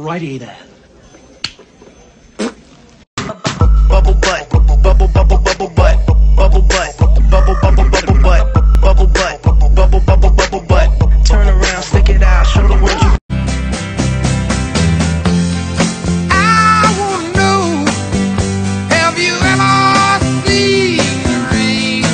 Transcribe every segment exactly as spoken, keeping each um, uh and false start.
Alrighty then. Bubble butt, bubble bubble bubble butt, bubble butt, bubble bubble bubble butt, bubble butt, bubble bubble bubble butt. Turn around, stick it out, show the world you. I wanna know, have you ever seen the rain?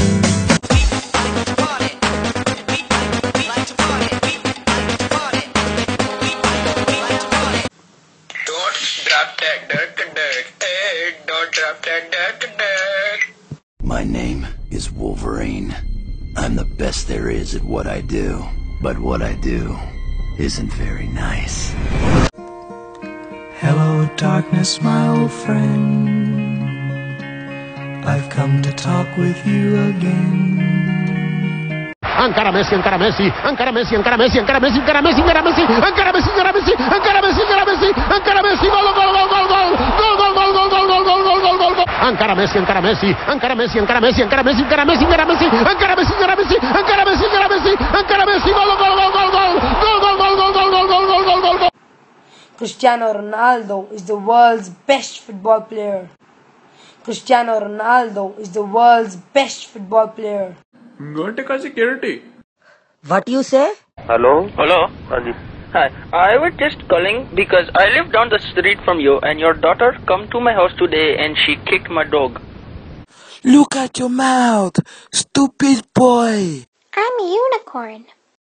Don't drop that dirt, dirt, hey, don't drop that dirt, dirt. My name is Wolverine. I'm the best there is at what I do, but what I do isn't very nice. Hello, darkness, my old friend. I've come to talk with you again. Encara Messi, encara Messi, encara Messi, encara Messi, encara Messi, encara Messi, encara Messi, encara Messi, encara Messi, encara Messi, encara Messi, encara Messi, gol, gol, gol, gol, gol, gol, gol, gol, gol, gol, gol, gol, gol, gol, gol. Encara Messi, encara Messi, encara Messi, encara Messi, encara Messi, encara Messi, encara Messi, encara Messi, encara Messi, encara Messi, encara Messi, encara Messi, gol, gol, gol, gol, gol, gol, gol, gol, gol, gol, gol, gol, gol, gol, gol. Cristiano Ronaldo is the world's best football player. Cristiano Ronaldo is the world's best football player. Go take a security. What you say? Hello? Hello? Adi. Hi, I was just calling because I live down the street from you and your daughter come to my house today and she kicked my dog. Look at your mouth, stupid boy. I'm a unicorn.